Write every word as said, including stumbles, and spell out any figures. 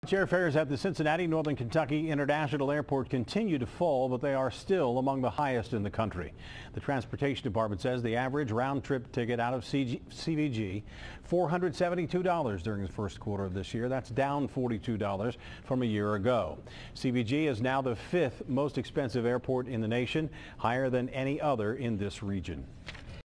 Airfares at the Cincinnati Northern Kentucky International Airport continue to fall, but they are still among the highest in the country. The Transportation Department says the average round-trip ticket out of C V G, four hundred seventy-two dollars during the first quarter of this year. That's down forty-two dollars from a year ago. C V G is now the fifth most expensive airport in the nation, higher than any other in this region.